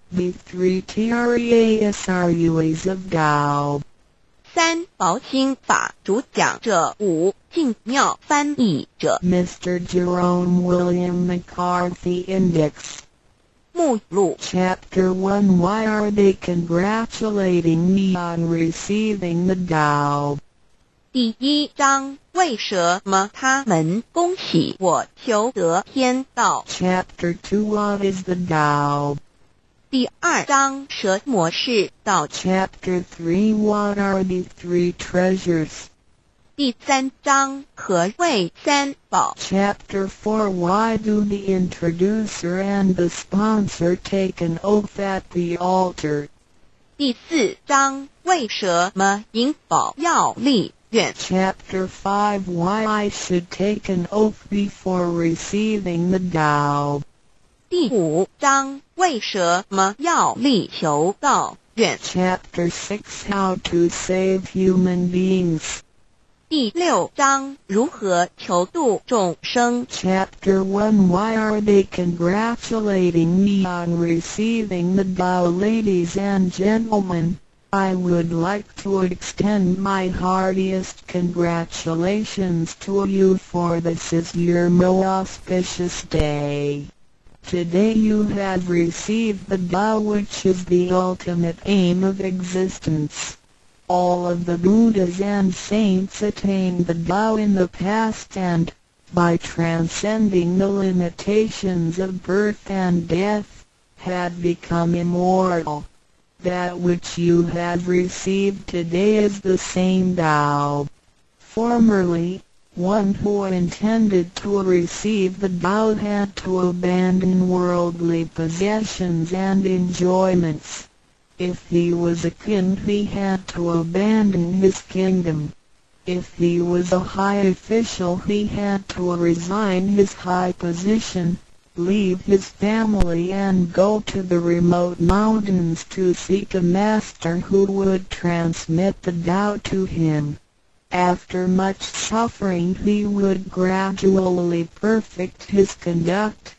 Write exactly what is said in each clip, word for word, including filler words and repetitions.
The three Trasruas of Tao。 三薄心法主讲者，五静妙翻译者。 Mister Jerome William McCarthy Index。 目录 Chapter one Why are they congratulating me on receiving the Tao？ 第一章，为什么他们恭喜我求得天道？ Chapter two What is the Tao？ 第二章，什么是道？ Chapter three What are the three treasures？ 第三章，何谓三宝？ Chapter four Why do the introducer and the sponsor take an oath at the altar？ 第四章，为什么引宝要立愿？ Chapter five Why I should take an oath before receiving the Tao？ 第五章，为什么要立求道愿？ Chapter six How to save human beings？ 第六章，如何求度众生？ Chapter one Why are they congratulating me on receiving the Tao? Ladies and gentlemen, I would like to extend my heartiest congratulations to you, for this is your most auspicious day. Today you have received the Tao, which is the ultimate aim of existence. All of the Buddhas and saints attained the Tao in the past, and, by transcending the limitations of birth and death, had become immortal. That which you have received today is the same Tao. Formerly, one who intended to receive the Tao had to abandon worldly possessions and enjoyments. If he was a king, he had to abandon his kingdom. If he was a high official, he had to resign his high position, leave his family and go to the remote mountains to seek a master who would transmit the Tao to him. After much suffering, he would gradually perfect his conduct,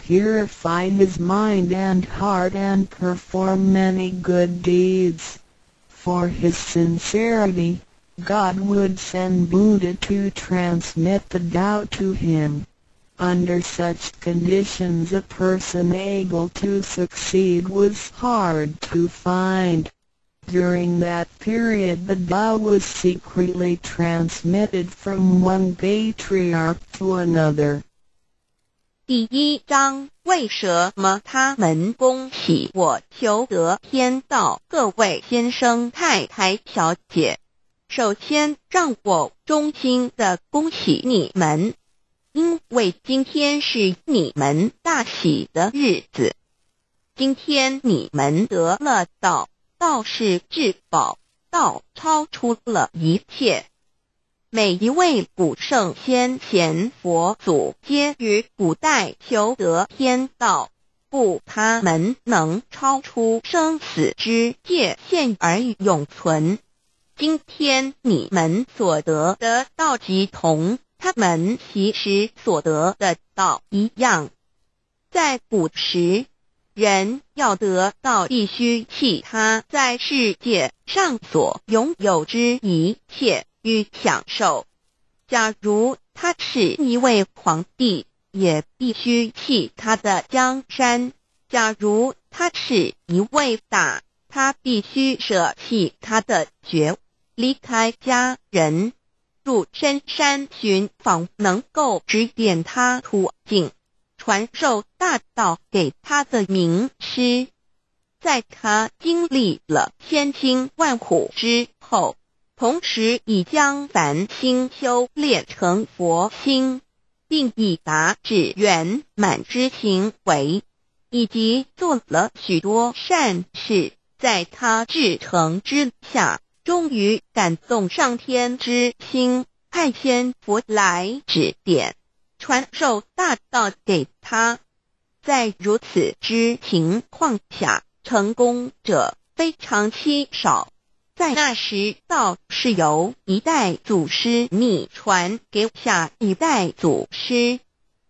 purify his mind and heart, and perform many good deeds. For his sincerity, God would send Buddha to transmit the Tao to him. Under such conditions, a person able to succeed was hard to find. During that period, the Tao was secretly transmitted from one patriarch to another. 第一章，为什么他们恭喜我求得天道？各位先生、太太、小姐，首先让我衷心的恭喜你们，因为今天是你们大喜的日子。今天你们得了道，道是至宝，道超出了一切。每一位古圣先贤佛祖皆于古代求得天道，故他们能超出生死之界限而永存。今天你们所得的道即同他们其实所得的道一样。在古时，人要得道必须弃他在世界上所拥有之一切与享受。假如他是一位皇帝，也必须弃他的江山；假如他是一位大，他必须舍弃他的爵，离开家人，入深山寻访能够指点他途径，传授大道给他的名师。在他经历了千辛万苦之后，同时已将凡心修炼成佛心，并已达至圆满之行为，以及做了许多善事，在他至诚之下，终于感动上天之心，派仙佛来指点，传授大道给他。在如此之情况下，成功者非常稀少。在那时，道是由一代祖师秘传给下一代祖师，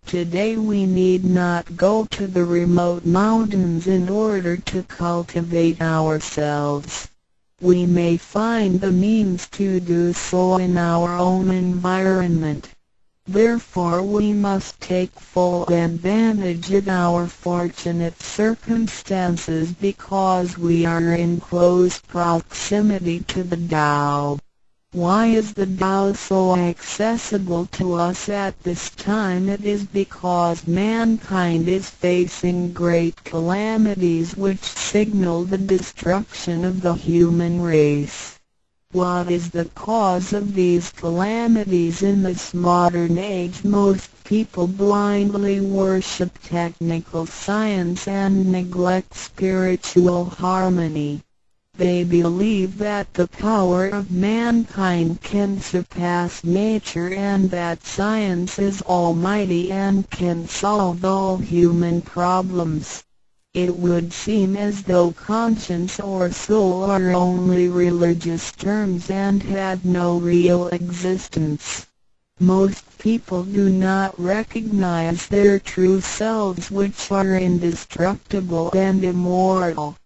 Today we need not go to the remote mountains in order to cultivate ourselves. We may find the means to do so in our own environment. Therefore we must take full advantage of our fortunate circumstances because we are in close proximity to the Tao. Why is the Tao so accessible to us at this time? It is because mankind is facing great calamities which signal the destruction of the human race. What is the cause of these calamities in this modern age? Most people blindly worship technical science and neglect spiritual harmony. They believe that the power of mankind can surpass nature and that science is almighty and can solve all human problems. It would seem as though conscience or soul are only religious terms and had no real existence. Most people do not recognize their true selves, which are indestructible and immortal.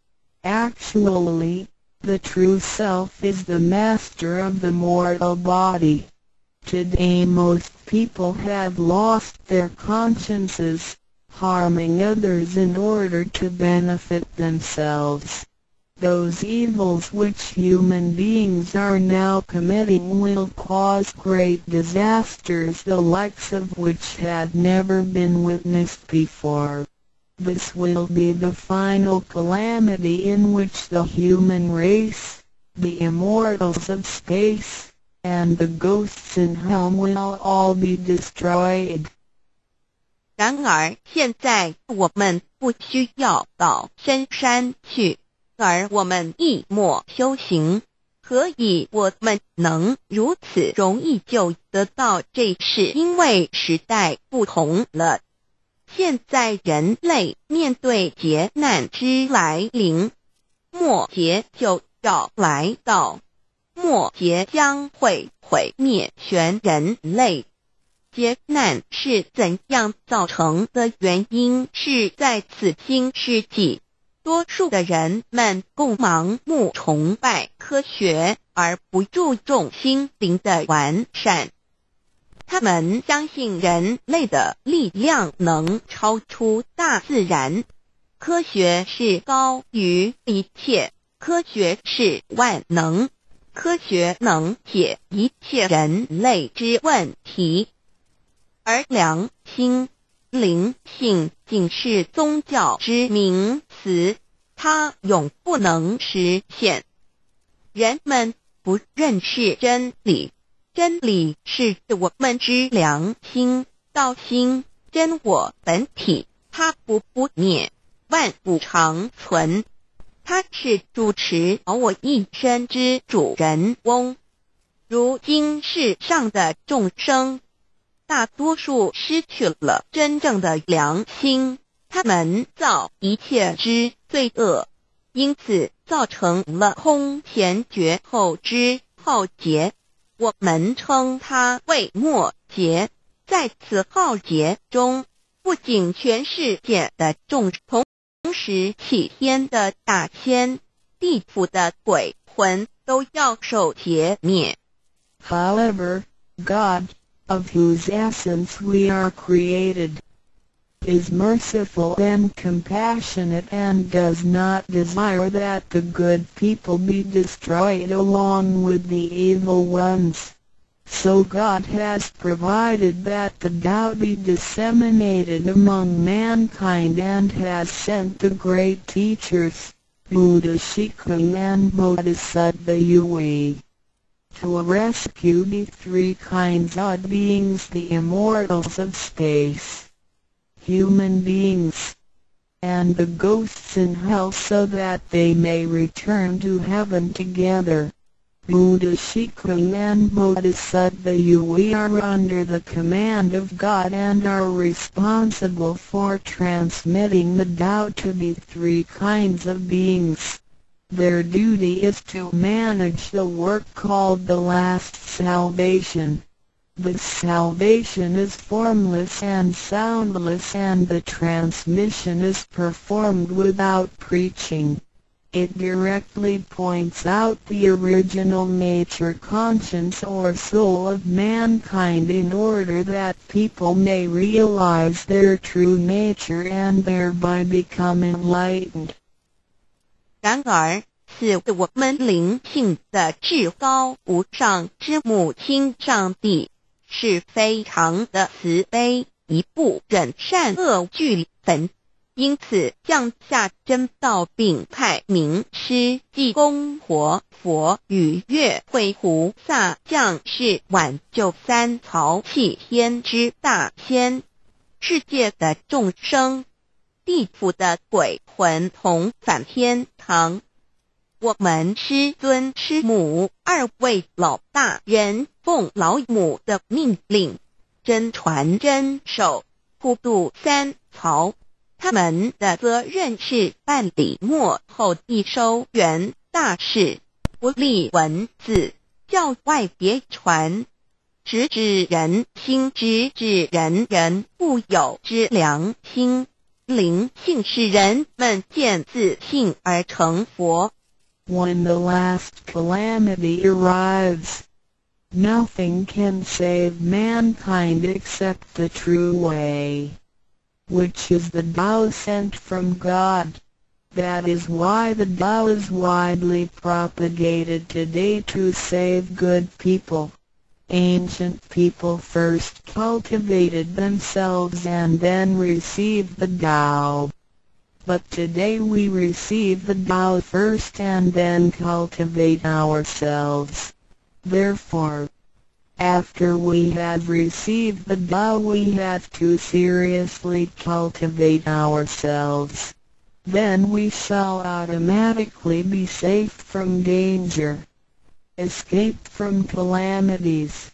Actually, the true self is the master of the mortal body. Today most people have lost their consciences, harming others in order to benefit themselves. Those evils which human beings are now committing will cause great disasters, the likes of which had never been witnessed before. This will be the final calamity in which the human race, the immortals of space, and the ghosts in hell will all be destroyed. 然而现在我们不需要到深山去，而我们一默修行。何以我们能如此容易就得到这？是因为时代不同了。现在人类面对劫难之来临，末劫就要来到，末劫将会毁灭全人类。劫难是怎样造成的？原因是在此新世纪，多数的人们共盲目崇拜科学，而不注重心灵的完善。他们相信人类的力量能超出大自然，科学是高于一切，科学是万能，科学能解一切人类之问题。而良心、灵性仅是宗教之名词，它永不能实现。人们不认识真理。真理是我们之良心、道心、真我本体，它不不灭，万物常存。它是主持我一生之主人翁。如今世上的众生，大多数失去了真正的良心，他们造一切之罪恶，因此造成了空前绝后之浩劫。我们称它为末劫。在此浩劫中，不仅全世界的众生，同时起天的大仙、地府的鬼魂都要受劫灭。 However, God, of whose essence we are created, is merciful and compassionate and does not desire that the good people be destroyed along with the evil ones. So God has provided that the Tao be disseminated among mankind and has sent the great teachers, Buddha Shikung and Bodhisattva Yui, to rescue the three kinds of beings, the immortals of space, human beings, and the ghosts in hell, so that they may return to heaven together. Buddha Shikung and Bodhisattva Yui are under the command of God and are responsible for transmitting the Tao to the three kinds of beings. Their duty is to manage the work called the last salvation. The salvation is formless and soundless, and the transmission is performed without preaching. It directly points out the original nature, conscience or soul of mankind, in order that people may realize their true nature and thereby become enlightened. 然而，是我们灵性的至高无上之母亲上帝是非常的慈悲，一不忍善恶俱焚，因此降下真道，并派名师济公活佛与月慧菩萨降世，挽救三曹弃天之大仙，世界的众生，地府的鬼魂同返天堂。我们师尊师母二位老大人奉老母的命令，真传真守，普渡三曹。他们的责任是办理末后一收元大事，不立文字，教外别传，直指人心，直指人人固有之良心。灵性使人们见自信而成佛。 When the last calamity arrives, nothing can save mankind except the true way, which is the Tao sent from God. That is why the Tao is widely propagated today to save good people. Ancient people first cultivated themselves and then received the Tao. But today we receive the Tao first and then cultivate ourselves. Therefore, after we have received the Tao, we have to seriously cultivate ourselves. Then we shall automatically be safe from danger, escape from calamities,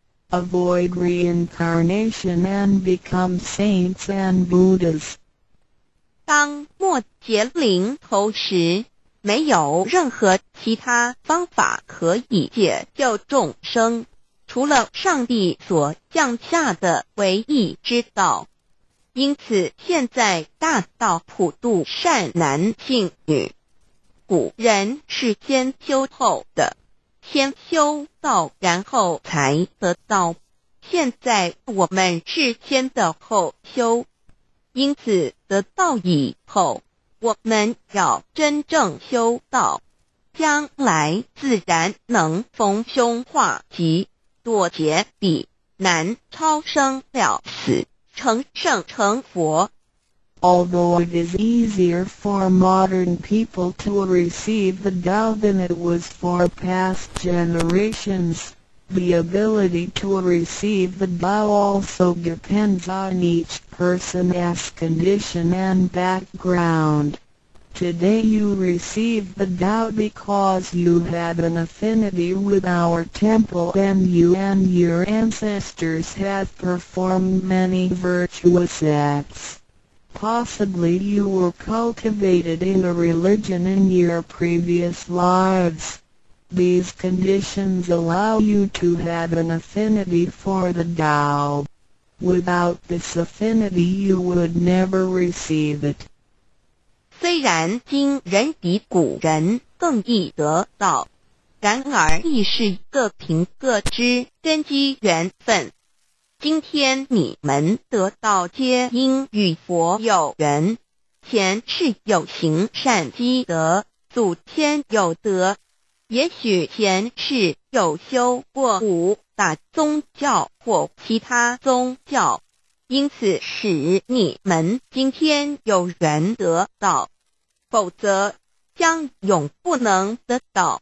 avoid reincarnation and become saints and Buddhas. 当末节临头时，没有任何其他方法可以解救众生，除了上帝所降下的唯一之道。因此现在大道普渡善男信女，古人是先修后的，先修道然后才得道，现在我们是先的后修。因此得道以后，我们要真正修道，将来自然能逢凶化吉，躲劫彼难，超生了死，成圣成佛。 Although it is easier for modern people to receive the Tao than it was for past generations, the ability to receive the Tao also depends on each person's condition and background. Today you receive the Tao because you had an affinity with our temple and you and your ancestors have performed many virtuous acts. Possibly you were cultivated in a religion in your previous lives. These conditions allow you to have an affinity for the Tao. Without this affinity you would never receive it. 虽然今人比古人更易得道，然而亦是各凭各之，根基缘分。今天你们得道皆因与佛有缘，前世有行善积德，祖先有德，也许前世有修过五大宗教或其他宗教，因此使你们今天有缘得道，否则将永不能得到。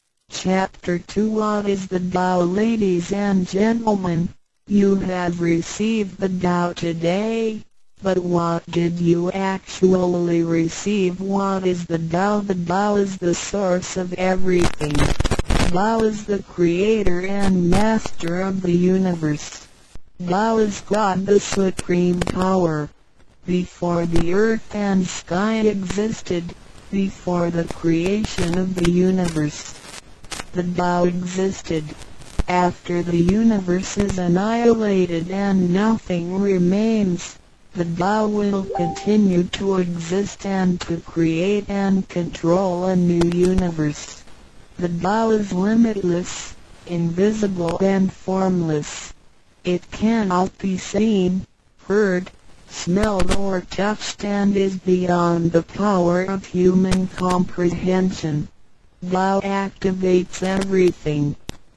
Chapter two What is the Tao? Ladies and gentlemen, you have received the Tao today, but what did you actually receive? What is the Tao? The Tao is the source of everything. Tao is the creator and master of the universe. Tao is God, the supreme power. Before the earth and sky existed, before the creation of the universe, the Tao existed. After the universe is annihilated and nothing remains, the Tao will continue to exist and to create and control a new universe. The Tao is limitless, invisible and formless. It cannot be seen, heard, smelled or touched and is beyond the power of human comprehension. Tao activates everything.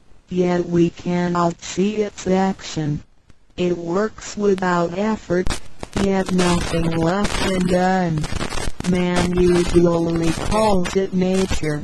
Yet we cannot see its action. It works without effort, yet nothing left undone. Man usually calls it nature.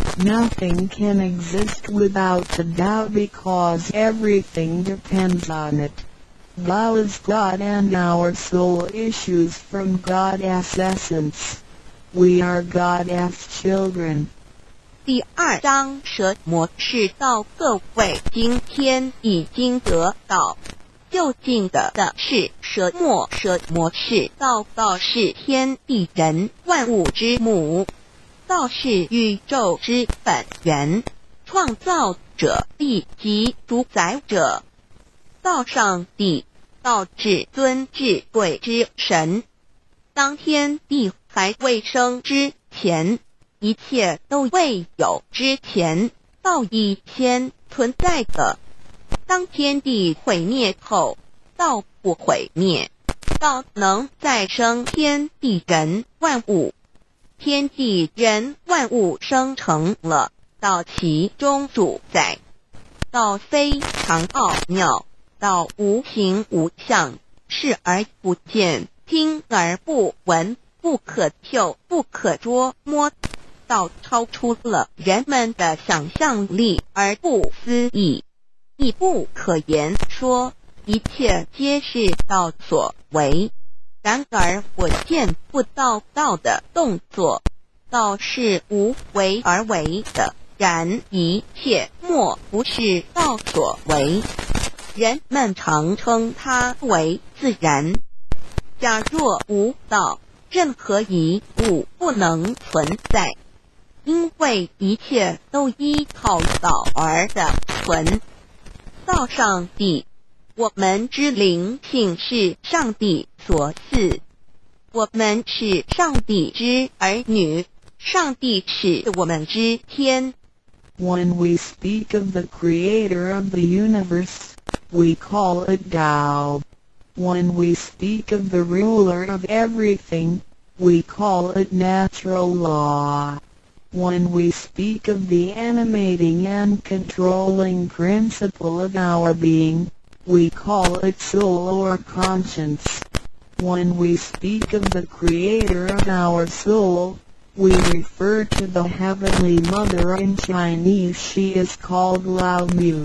Nothing can exist without the Tao because everything depends on it. Tao is God and our soul issues from God's essence. We are God's children. 第二章蛇魔是道，各位今天已经得到。究竟的的是蛇魔，蛇魔是道，道是天地人万物之母，道是宇宙之本源，创造者亦即主宰者。道上帝，道至尊至贵之神。当天地还未生之前，一切都未有之前，道已先存在的。当天地毁灭后，道不毁灭，道能再生天地人万物。天地人万物生成了，道其中主宰。道非常奥妙，道无形无相，视而不见，听而不闻，不可嗅，不可捉摸。道超出了人们的想象力而不思议，亦不可言说，一切皆是道所为。然而我见不到道的动作，道是无为而为的，然一切莫不是道所为。人们常称它为自然。假若无道，任何一物不能存在，因为一切都依靠道而的存。道上帝，我们之灵性是上帝所赐，我们是上帝之儿女，上帝是我们之天。 When we speak of the creator of the universe, we call it Tao. When we speak of the ruler of everything, we call it natural law. When we speak of the animating and controlling principle of our being, we call it soul or conscience. When we speak of the creator of our soul, we refer to the Heavenly Mother. In Chinese she is called Lao Mu.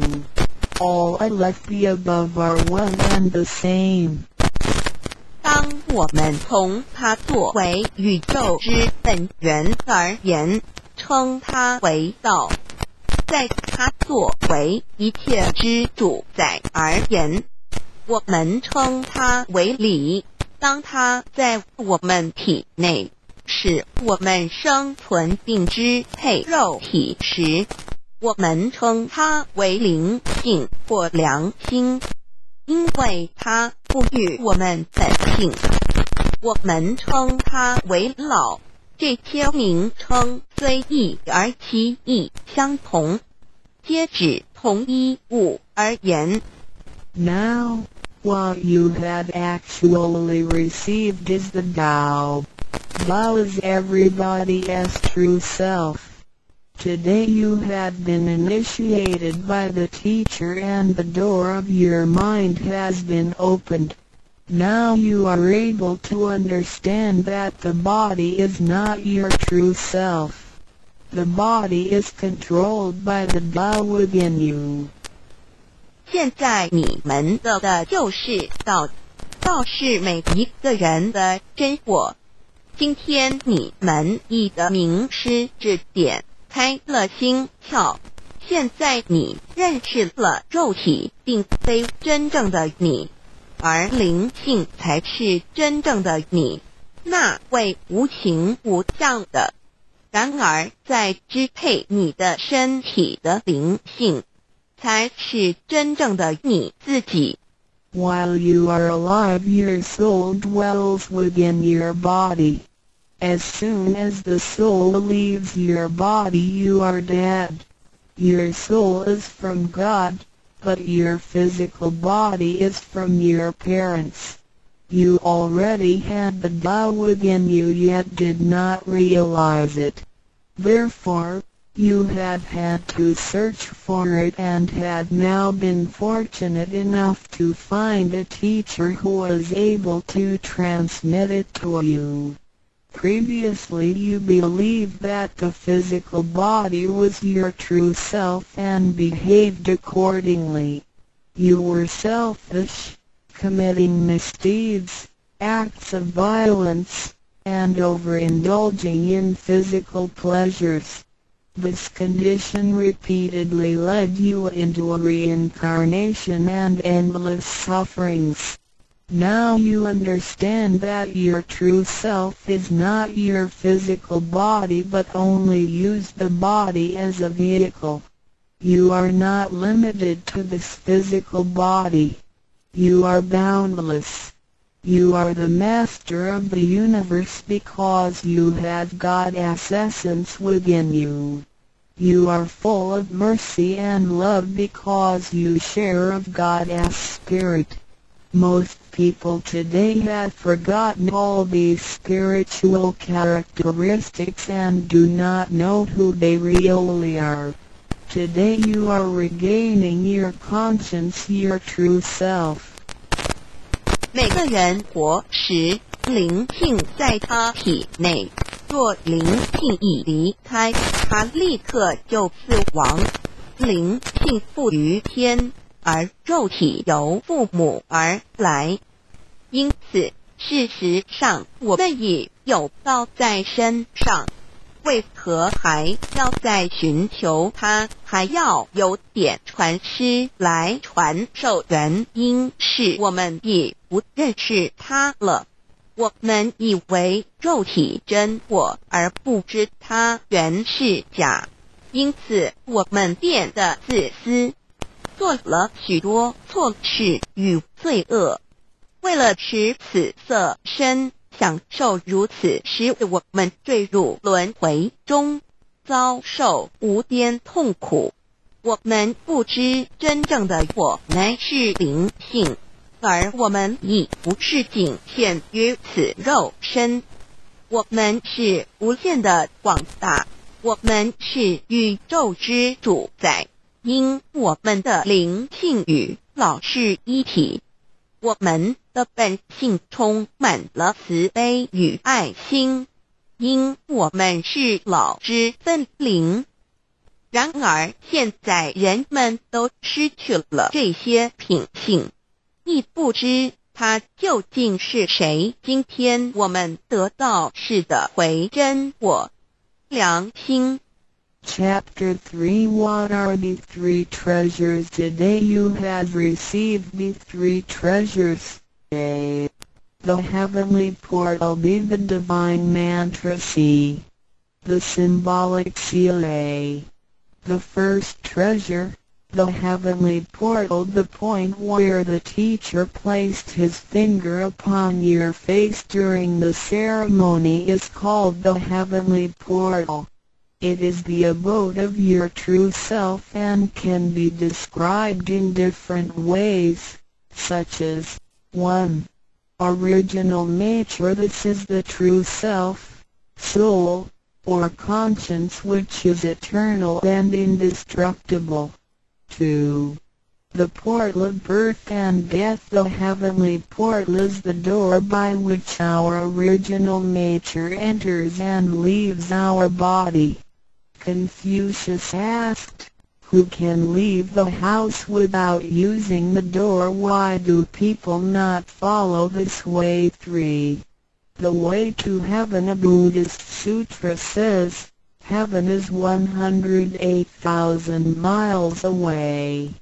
All I left the above are one and the same. 当我们从它作为宇宙之本源而言，称它为道；在它作为一切之主宰而言，我们称它为理。当它在我们体内，使我们生存并支配肉体时，我们称它为灵性或良心。因为它不与我们本性，我们称它为老。这些名称虽异而其意相同，皆指同一物而言。 Now, what you have actually received is the Tao. Tao is everybody's true self. Today you have been initiated by the teacher and the door of your mind has been opened. Now you are able to understand that the body is not your true self. The body is controlled by the Tao within you. 现在你们的的就是道，道是每一个人的真我。今天你们已得名师指点，开了心窍。现在你认识了肉体并非真正的你，而灵性才是真正的你，那位无形无相的。然而在支配你的身体的灵性， 才是真正的你自己。 While you are alive, your soul dwells within your body. As soon as the soul leaves your body, you are dead. Your soul is from God, but your physical body is from your parents. You already had the Tao within you, yet did not realize it. Therefore, you have had to search for it and had now been fortunate enough to find a teacher who was able to transmit it to you. Previously you believed that the physical body was your true self and behaved accordingly. You were selfish, committing misdeeds, acts of violence, and overindulging in physical pleasures. This condition repeatedly led you into a reincarnation and endless sufferings. Now you understand that your true self is not your physical body but only use the body as a vehicle. You are not limited to this physical body. You are boundless. You are the master of the universe because you have God's essence within you. You are full of mercy and love because you share of God's spirit. Most people today have forgotten all these spiritual characteristics and do not know who they really are. Today you are regaining your conscience, your true self. 每个人活时，灵性在他体内，若灵性已离开，他立刻就死亡。灵性附于天，而肉体由父母而来。因此，事实上我们已有道在身上，为何还要再寻求它？还要有点传师来传授？原因是我们已不认识它了。我们以为肉体真我，而不知它原是假，因此我们变得自私，做了许多错事与罪恶。为了使此色身享受如此，使我们坠入轮回中，遭受无边痛苦。我们不知真正的我乃是灵性，而我们已不是仅限于此肉身。我们是无限的广大，我们是宇宙之主宰，因我们的灵性与老是一体。我们的本性充满了慈悲与爱心，因我们是老之分灵。然而现在人们都失去了这些品性，亦不知他究竟是谁。今天我们得到是的回真我良心。 Chapter three What are the three treasures? Today you have received the three treasures. A. The heavenly portal. B. The divine mantra. C. The symbolic seal. A. The first treasure, the heavenly portal. The point where the teacher placed his finger upon your face during the ceremony is called the heavenly portal. It is the abode of your true self and can be described in different ways, such as one. Original nature. This is the true self, soul, or conscience which is eternal and indestructible. two. The portal of birth and death. The heavenly portal is the door by which our original nature enters and leaves our body. Confucius asked, who can leave the house without using the door? Why do people not follow this way? three. The way to heaven. A Buddhist sutra says, heaven is one hundred eight thousand miles away.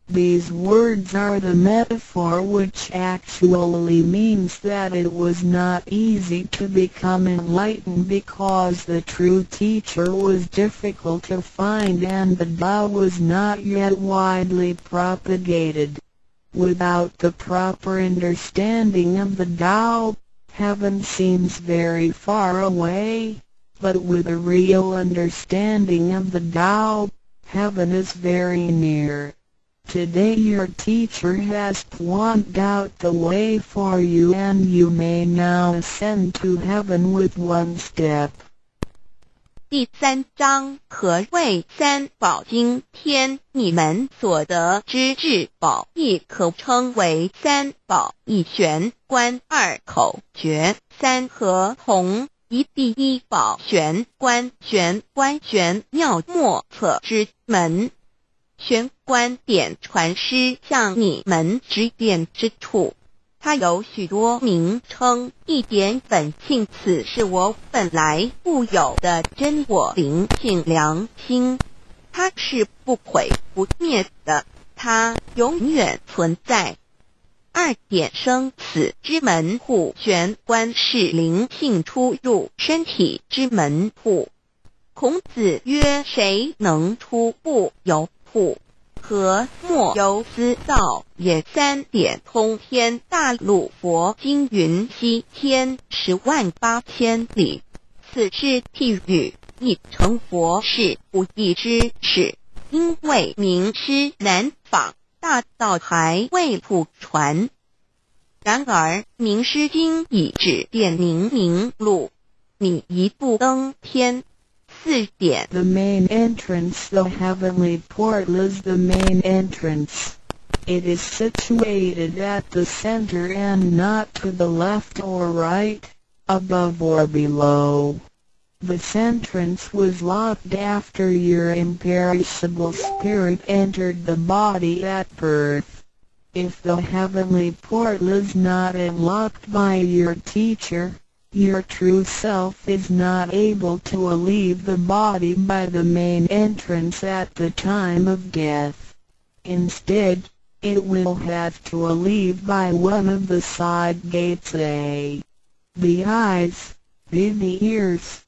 These words are the metaphor which actually means that it was not easy to become enlightened because the true teacher was difficult to find and the Tao was not yet widely propagated. Without the proper understanding of the Tao, heaven seems very far away, but with a real understanding of the Tao, heaven is very near. Today your teacher has pointed out the way for you and you may now ascend to heaven with one step. 第三章，何谓三宝经天？你们所得之至宝，亦可称为三宝。一玄关，二口诀，三合同。一第一宝玄关，玄关玄妙莫测之门。玄关点传师向你们指点之处，它有许多名称，一点本性，此是我本来固有的真我灵性良心，它是不毁不灭的，它永远存在。二点生死之门户，玄关是灵性出入身体之门户。孔子曰：谁能出不由户？何莫由斯道也。三点通天大陆佛经云：西天十万八千里，此是譬喻，亦成佛是不易之事，因为名师难访，大道还未普传。然而名师经已指点明明路，你一步登天。四点 The main entrance, the heavenly portal is the main entrance. It is situated at the center and not to the left or right, above or below. This entrance was locked after your imperishable spirit entered the body at birth. If the heavenly portal is not unlocked by your teacher, your true self is not able to leave the body by the main entrance at the time of death. Instead, it will have to leave by one of the side gates: A. The eyes, B. The ears,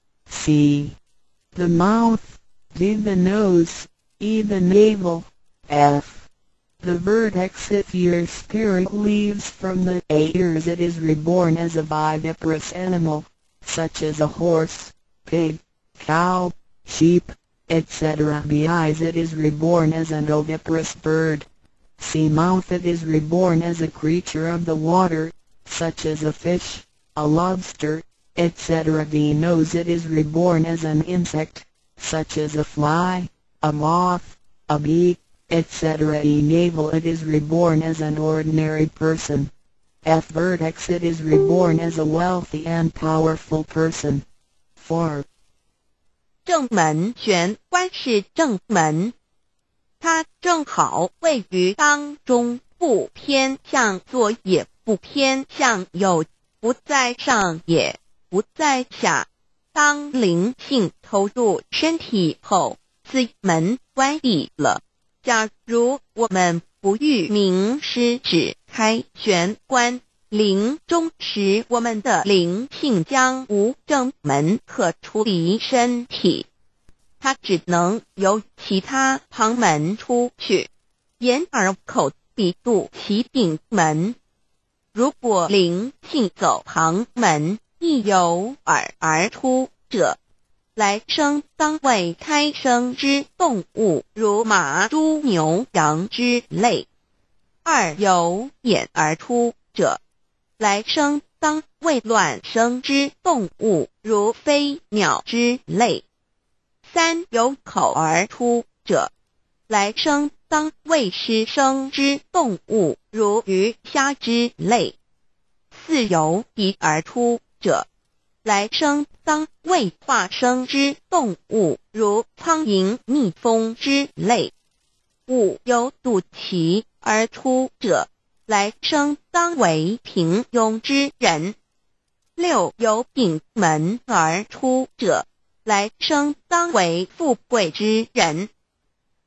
C. The mouth, D. The nose, E. The navel, F. The vertex. If your spirit leaves from the ears, it is reborn as a viviparous animal, such as a horse, pig, cow, sheep, et cetera. B. Eyes. It is reborn as an oviparous bird. C. Mouth. It is reborn as a creature of the water, such as a fish, a lobster, et cetera. D. Nose. It is reborn as an insect, such as a fly, a moth, a bee, et cetera. E. Navel. It is reborn as an ordinary person. F. Vertex. It is reborn as a wealthy and powerful person. four. 正门玄关是正门，它正好位于当中，不偏向左也不偏向右，不在上也不在下。当灵性投入身体后，此门关闭了。假如我们不欲名师指开玄关，临终时我们的灵性将无正门可出离身体，它只能由其他旁门出去，眼耳口鼻肚脐顶门。如果灵性走旁门，亦由耳而出者，来生当为胎生之动物，如马、猪、牛、羊之类；二由眼而出者，来生当为卵生之动物，如飞鸟之类；三由口而出者，来生当为湿生之动物，如鱼虾之类；四由鼻而出者，来生当为化生之动物，如苍蝇、蜜蜂之类；五由肚脐而出者，来生当为平庸之人；六由顶门而出者，来生当为富贵之人；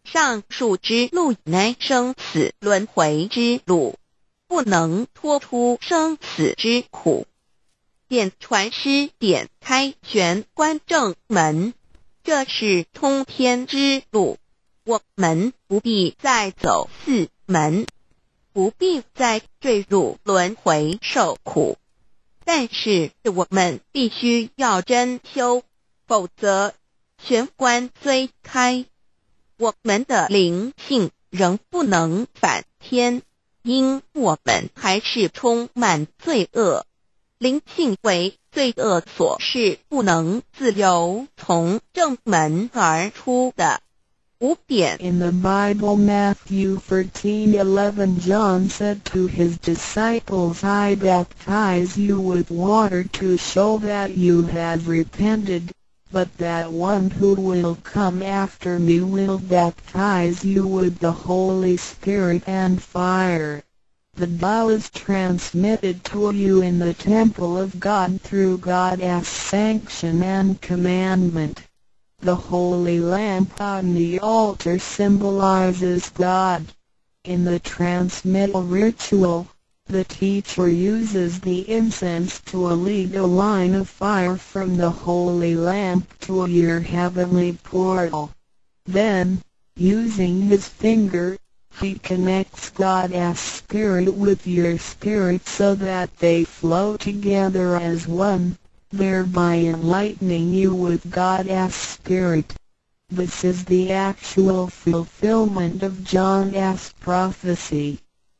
上述之路乃生死轮回之路，不能脱出生死之苦。点传师点开玄关正门，这是通天之路，我们不必再走四门，不必再坠入轮回受苦。但是我们必须要真修，否则玄关虽开，我们的灵性仍不能返天，因我们还是充满罪恶，灵性为罪恶所是不能自由从正门而出的。五点 In the Bible, Matthew thirteen eleven, John said to his disciples, I baptize you with water to show that you have repented, but that one who will come after me will baptize you with the Holy Spirit and fire. The Tao is transmitted to you in the temple of God through God's sanction and commandment. The holy lamp on the altar symbolizes God. In the transmittal ritual, the teacher uses the incense to lead a line of fire from the holy lamp to your heavenly portal. Then, using his finger, he connects God's spirit with your spirit so that they flow together as one, thereby enlightening you with God's Spirit. This is the actual fulfillment of John's prophecy.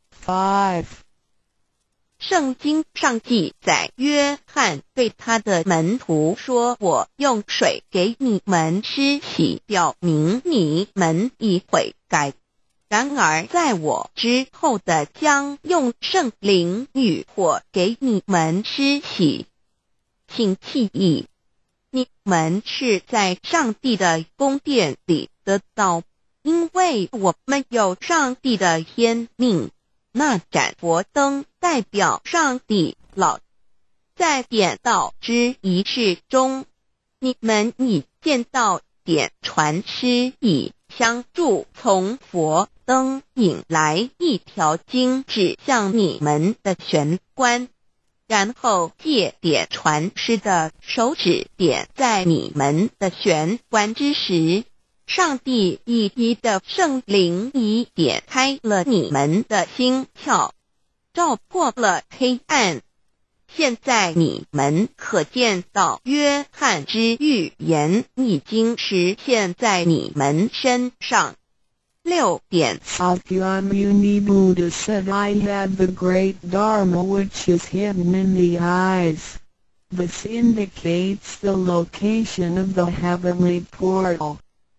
five. 圣经上记载，约翰对他的门徒说，我用水给你们施洗，表明你们已悔改。然而在我之后的将用圣灵与火给你们施洗。请记忆，你们是在上帝的宫殿里得到，因为我们有上帝的天命。那盏佛灯代表上帝老。在点道之仪式中，你们已见到点传师以相助从佛灯引来一条经指向你们的玄关，然后借点传师的手指点在你们的玄关之时，上帝以一的圣灵已点开了你们的心窍，照破了黑暗。现在你们可见到约翰之预言已经实现在你们身上。六点 Sakyamuni Buddha said, I had the great Dharma which is hidden in the eyes. This indicates the location of the heavenly portal.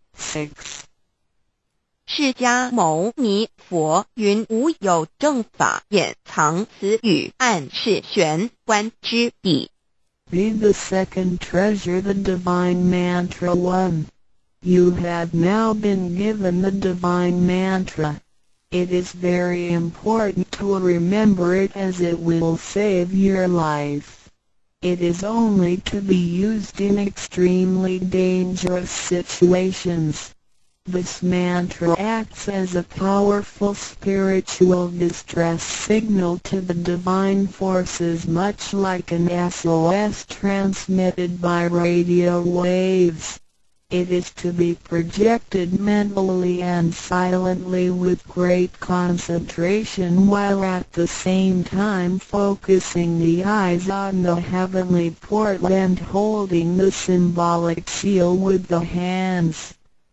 six. 释迦牟尼佛云无有正法掩藏此语，暗示玄关之地。 Read the second treasure, the divine mantra one. You have now been given the divine mantra. It is very important to remember it as it will save your life. It is only to be used in extremely dangerous situations. This mantra acts as a powerful spiritual distress signal to the divine forces, much like an S O S transmitted by radio waves. It is to be projected mentally and silently with great concentration, while at the same time focusing the eyes on the heavenly portal and holding the symbolic seal with the hands.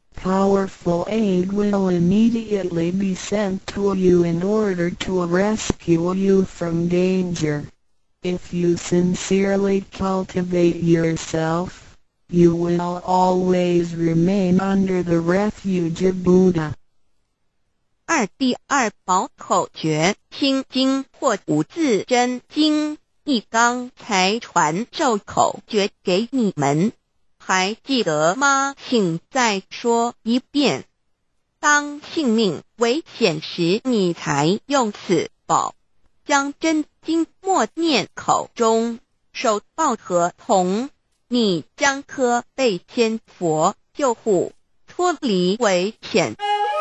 Powerful aid will immediately be sent to you in order to rescue you from danger. If you sincerely cultivate yourself, you will always remain under the refuge of Buddha. 二第二宝口诀，心经或五字真经，一刚才传授口诀给你们。还记得吗？请再说一遍。当性命危险时，你才用此宝。将真经默念口中，手抱合同，你将可被千佛救护，脱离危险。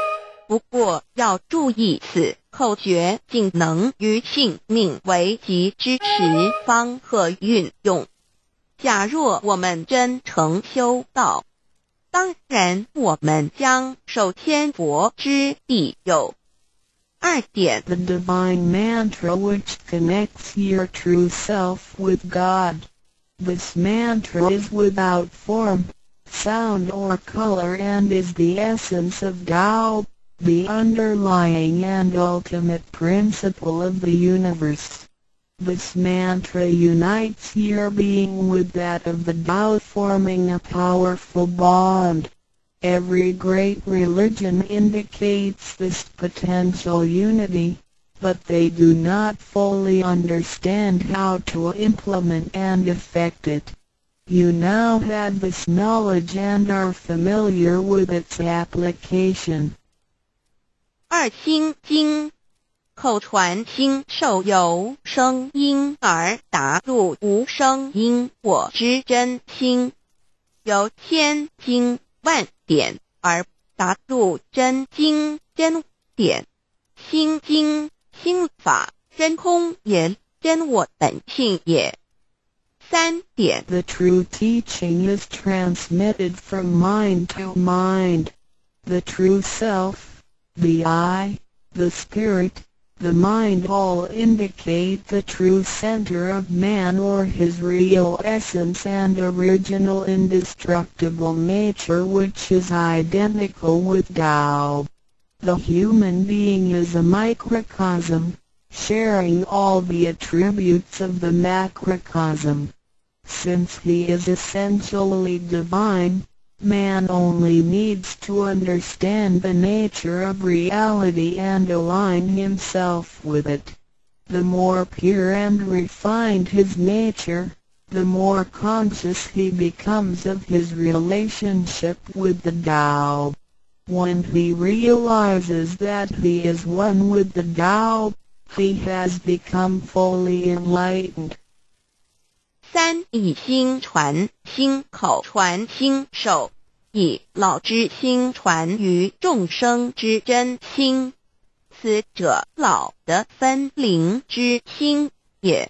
不过要注意，此口诀仅能于性命危急之时方可运用。假若我们真诚修道，当然我们将受天佛之庇佑。二点 The divine mantra which connects your true self with God. This mantra is without form, sound or color and is the essence of Tao, the underlying and ultimate principle of the universe. This mantra unites your being with that of the Tao, forming a powerful bond. Every great religion indicates this potential unity, but they do not fully understand how to implement and effect it. You now have this knowledge and are familiar with its application. 二心经，口传心受由声音而达入无声因果之真心，由千经万点而达入真经真点。心经心法真空也，真我本性也。三点 The true teaching is transmitted from mind to mind. The true self, the I, the spirit, the mind all indicate the true center of man or his real essence and original indestructible nature, which is identical with Tao. The human being is a microcosm, sharing all the attributes of the macrocosm. Since he is essentially divine, man only needs to understand the nature of reality and align himself with it. The more pure and refined his nature, the more conscious he becomes of his relationship with the Tao. When he realizes that he is one with the Tao, he has become fully enlightened. 三以心传心口传心手，以老之心传于众生之真心，此者老的分灵之心也。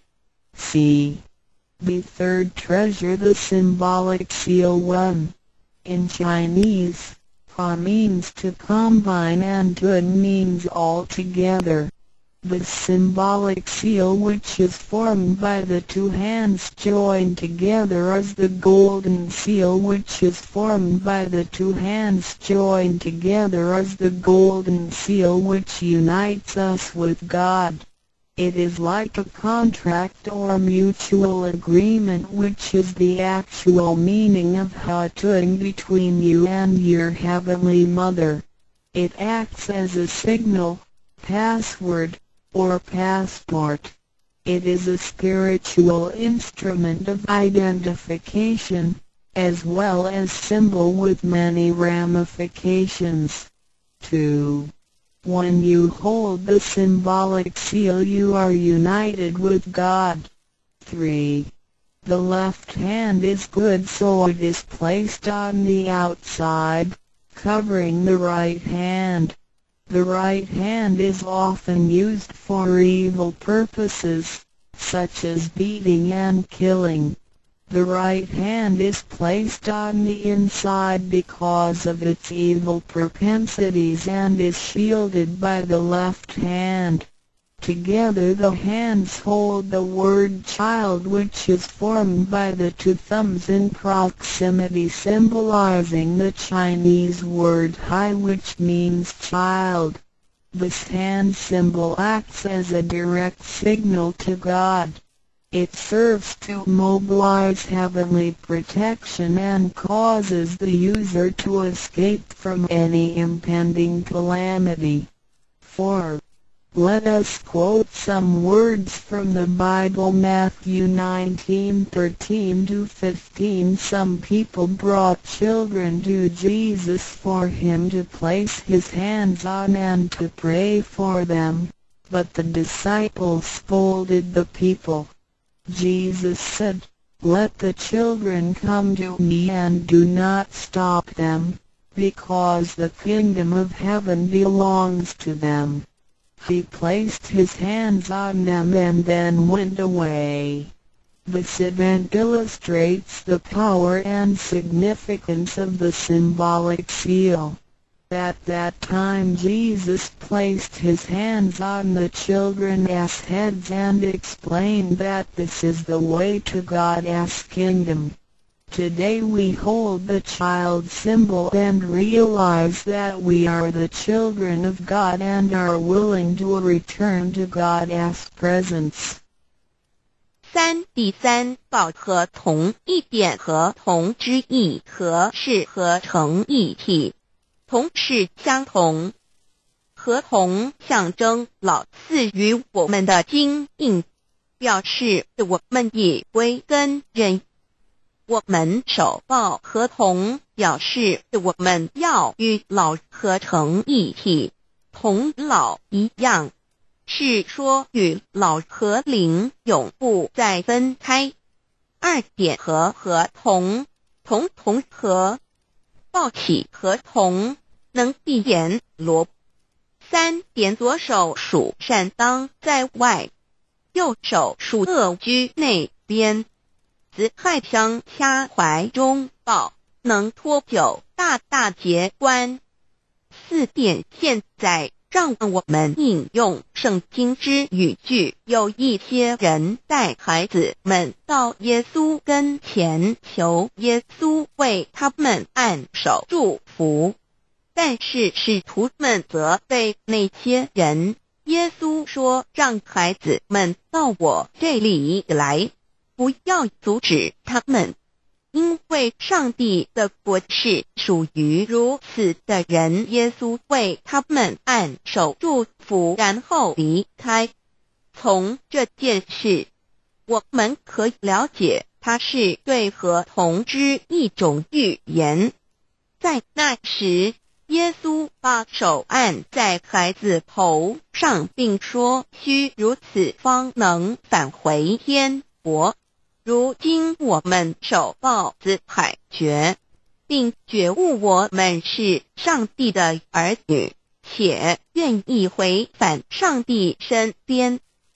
C. The third treasure, the symbolic seal one. In Chinese, Pa means to combine and Tun means all together. The symbolic seal, which is formed by the two hands joined together, is the golden seal, which is formed by the two hands joined together as the golden seal which unites us with God. It is like a contract or mutual agreement, which is the actual meaning of Hatun between you and your Heavenly Mother. It acts as a signal, password, or passport. It is a spiritual instrument of identification, as well as symbol with many ramifications. two. When you hold the symbolic seal, you are united with God. three. The left hand is good, so it is placed on the outside, covering the right hand. The right hand is often used for evil purposes, such as beating and killing. The right hand is placed on the inside because of its evil propensities and is shielded by the left hand. Together the hands hold the word child, which is formed by the two thumbs in proximity, symbolizing the Chinese word hai, which means child. This hand symbol acts as a direct signal to God. It serves to mobilize heavenly protection and causes the user to escape from any impending calamity. four. Let us quote some words from the Bible. Matthew nineteen thirteen to fifteen. Some people brought children to Jesus for him to place his hands on and to pray for them, but the disciples scolded the people. Jesus said, "Let the children come to me and do not stop them, because the kingdom of heaven belongs to them. He placed his hands on them and then went away. This event illustrates the power and significance of the symbolic seal. At that time Jesus placed his hands on the children's heads and explained that this is the way to God's kingdom. Today we hold the child symbol and realize that we are the children of God and are willing to return to God's presence. 三第三报合同一点合同之意和是合成一体，同是相同。合同象征老赐予我们的经印，表示我们已归根认。我们守抱合同，表示我们要与老合成一体，同老一样。是说与老和灵永不再分开。二点合合同，同同合，抱起合同，能闭眼罗。三点左手属善当在外，右手属恶居内边。子亥相掐怀中抱，能托九大大节观。四点现在让我们引用圣经之语句，有一些人带孩子们到耶稣跟前，求耶稣为他们按手祝福，但是使徒们责备那些人。耶稣说，让孩子们到我这里来，不要阻止他们，因为上帝的国是属于如此的人。耶稣为他们按手祝福，然后离开。从这件事，我们可以了解，它是对合同之一种预言。在那时，耶稣把手按在孩子头上，并说，须如此方能返回天国。如今我们守抱子海觉，并觉悟我们是上帝的儿女，且愿意回返上帝身边。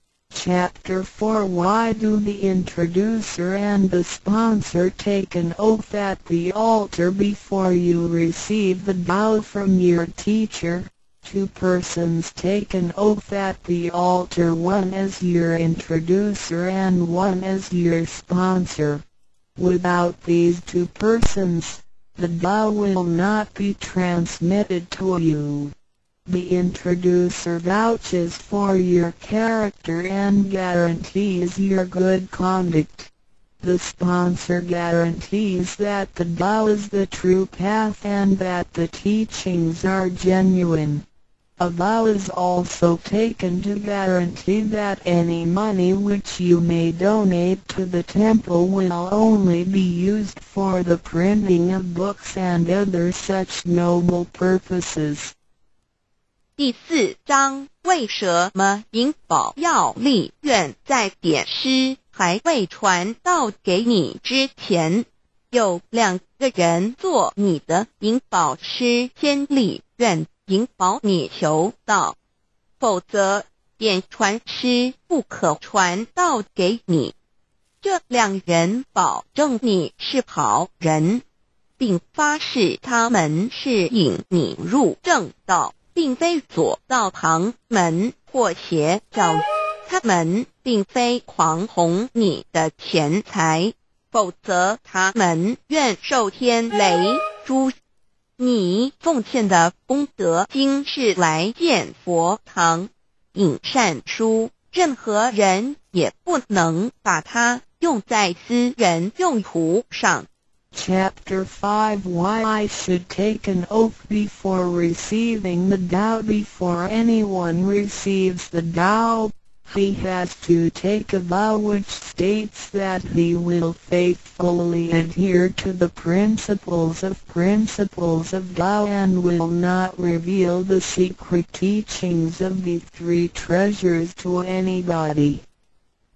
Chapter four Why do the introducer and the sponsor take an oath at the altar before you receive the vow from your teacher? Two persons take an oath at the altar, one as your introducer and one as your sponsor. Without these two persons, the vow will not be transmitted to you. The introducer vouches for your character and guarantees your good conduct. The sponsor guarantees that the vow is the true path and that the teachings are genuine. A vow is also taken to guarantee that any money which you may donate to the temple will only be used for the printing of books and other such noble purposes. 第四章，为什么银宝要立愿在典诗还未传到给你之前，有两个人做你的银宝师，先立愿引保你求道，否则典传师不可传道给你。这两人保证你是好人，并发誓他们是引你入正道，并非左道旁门或邪教。他们并非狂哄你的钱财，否则他们愿受天雷诛。你奉献的功德金是来建佛堂、引善书，任何人也不能把它用在私人用途上。 Chapter five Why I should take an oath before receiving the vow. Before anyone receives the vow, he has to take a vow which states that he will faithfully adhere to the principles of principles of vow and will not reveal the secret teachings of the three treasures to anybody.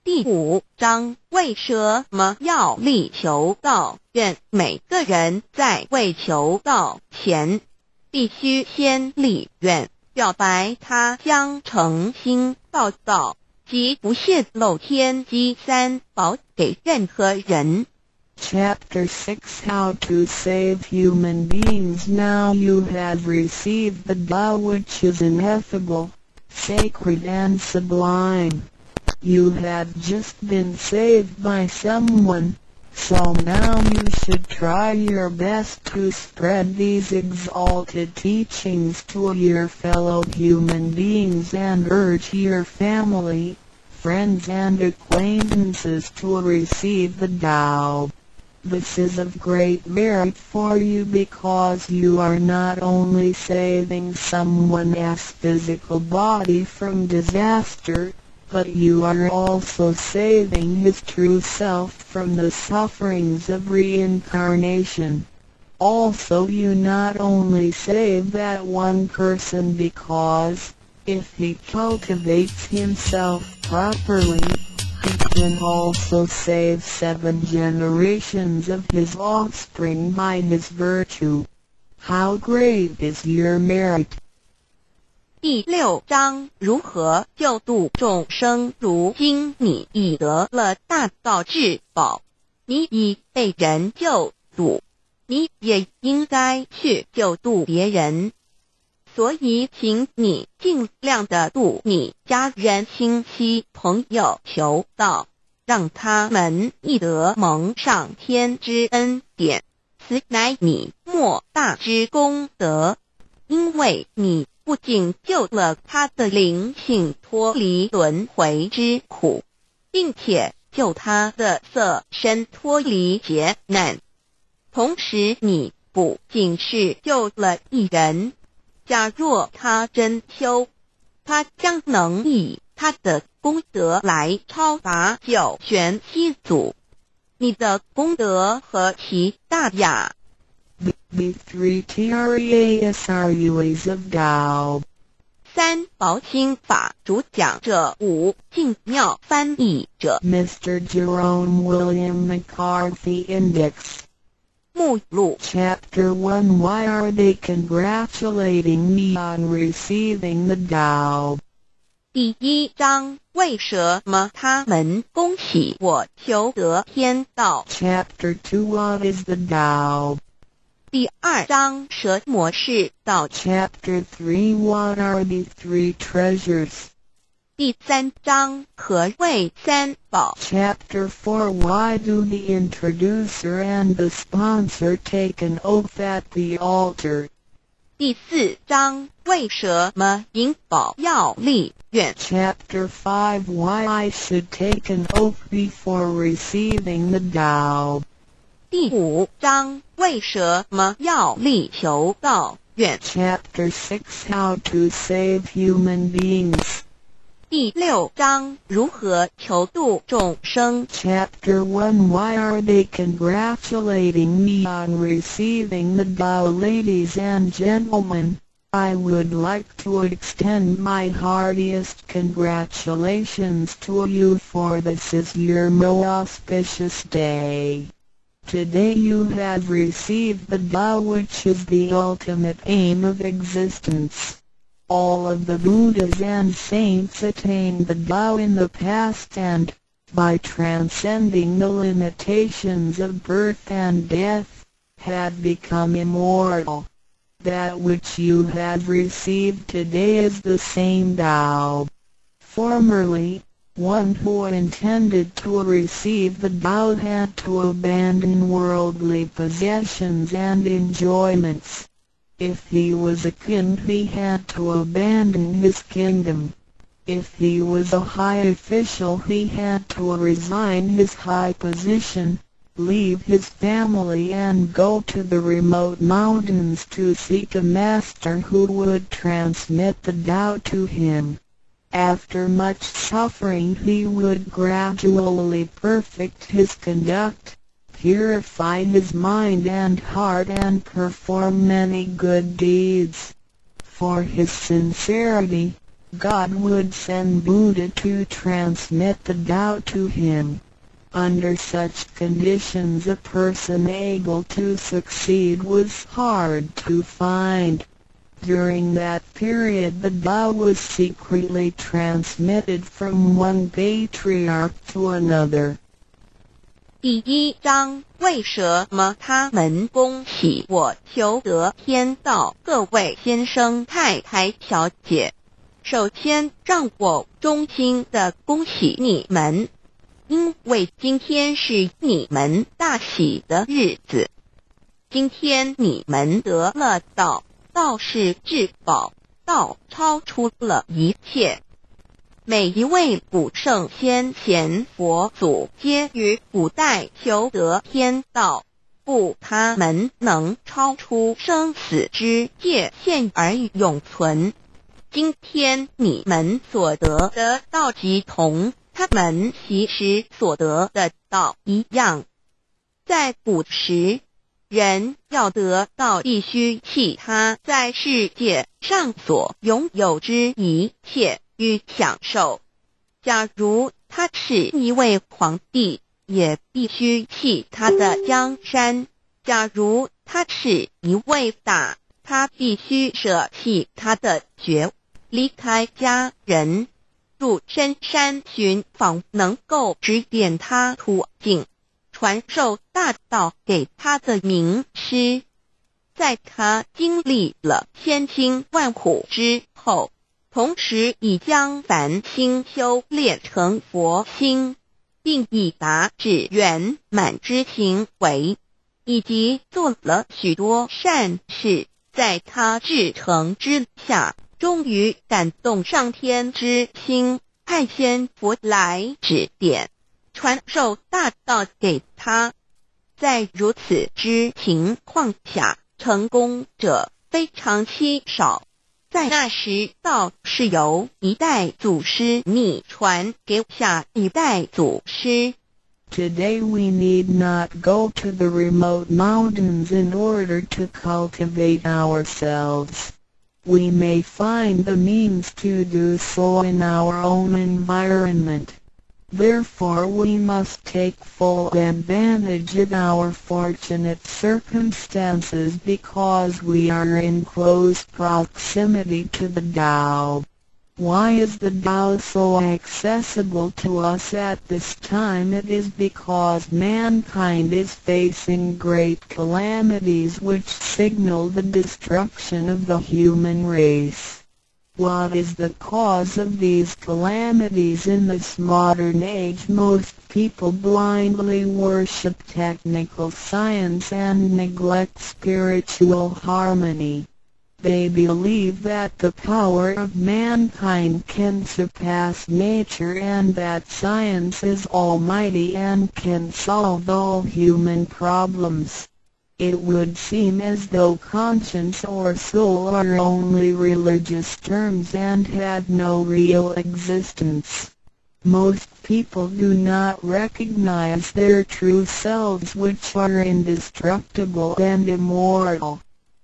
第五章为什么要力求道？愿每个人在为求道前，必须先立愿，表白他将诚心报道及不泄露天机三宝给任何人。 Chapter six How to Save Human Beings. Now you have received the Tao, which is ineffable, sacred and sublime. You have just been saved by someone, so now you should try your best to spread these exalted teachings to your fellow human beings and urge your family, friends and acquaintances to receive the Tao. This is of great merit for you because you are not only saving someone's physical body from disaster, but you are also saving his true self from the sufferings of reincarnation. Also, you not only save that one person because, if he cultivates himself properly, he can also save seven generations of his offspring by his virtue. How great is your merit! 第六章如何救度众生。如今你已得了大道至宝，你已被人救度，你也应该去救度别人。所以请你尽量的度你家人、亲戚、朋友求道，让他们亦得蒙上天之恩典，此乃你莫大之功德。因为你不仅救了他的灵性脱离轮回之苦，并且救他的色身脱离劫难，同时你不仅是救了一人，假若他真修，他将能以他的功德来超拔九玄七祖。你的功德何其大呀！ The three Trasruas of Tao. 三宝心法主讲者五净妙翻译者 Mister Jerome William McCarthy Index. 目录 Chapter one Why are they congratulating me on receiving the Tao? 第一章为什么他们恭喜我求得天道？ Chapter two What is the Tao? 第二章蛇魔是道。 Chapter three What are the three treasures? 第三章何谓三宝？ Chapter four Why do the introducer and the sponsor take an oath at the altar? 第四章为什么引宝要立愿？ Chapter five Why I should take an oath before receiving the Tao? 第五章为什么要力求道愿？ Chapter six How to Save Human Beings. 第六章如何求度众生？ Chapter one Why are they congratulating me on receiving the Tao? Ladies and gentlemen, I would like to extend my heartiest congratulations to you, for this is your most auspicious day. Today you have received the Tao, which is the ultimate aim of existence. All of the Buddhas and saints attained the Tao in the past and, by transcending the limitations of birth and death, had become immortal. That which you have received today is the same Tao. Formerly, one who intended to receive the Tao had to abandon worldly possessions and enjoyments. If he was a king, he had to abandon his kingdom. If he was a high official, he had to resign his high position, leave his family and go to the remote mountains to seek a master who would transmit the Tao to him. After much suffering he would gradually perfect his conduct, purify his mind and heart and perform many good deeds. For his sincerity, God would send Buddha to transmit the Tao to him. Under such conditions a person able to succeed was hard to find. During that period the Tao was secretly transmitted from one patriarch to another. 第一章，为什么他们恭喜我求得天道？各位先生太太小姐，首先让我衷心的恭喜你们，因为今天是你们大喜的日子。今天你们得了道，道是至宝，道超出了一切。每一位古圣先贤佛祖皆于古代求得天道，故他们能超出生死之界限而永存。今天你们所得的道即同他们昔时所得的道一样。在古时，人要得道必须弃他在世界上所拥有之一切与享受。假如他是一位皇帝，也必须弃他的江山；假如他是一位大，他必须舍弃他的爵，离开家人，入深山寻访能够指点他途径，传授大道给他的名师。在他经历了千辛万苦之后，同时已将凡心修炼成佛心，并已达至圆满之行为，以及做了许多善事，在他至诚之下，终于感动上天之心，派仙佛来指点，传授大道给他。在如此之情况下，成功者非常稀少。在那时，道是由一代祖师秘传给下一代祖师。 Today we need not go to the remote mountains in order to cultivate ourselves. We may find the means to do so in our own environment. Therefore we must take full advantage of our fortunate circumstances because we are in close proximity to the Tao. Why is the Tao so accessible to us at this time? It is because mankind is facing great calamities which signal the destruction of the human race. What is the cause of these calamities? In this modern age, most people blindly worship technical science and neglect spiritual harmony. They believe that the power of mankind can surpass nature and that science is almighty and can solve all human problems. It would seem as though conscience or soul are only religious terms and had no real existence. Most people do not recognize their true selves, which are indestructible and immortal.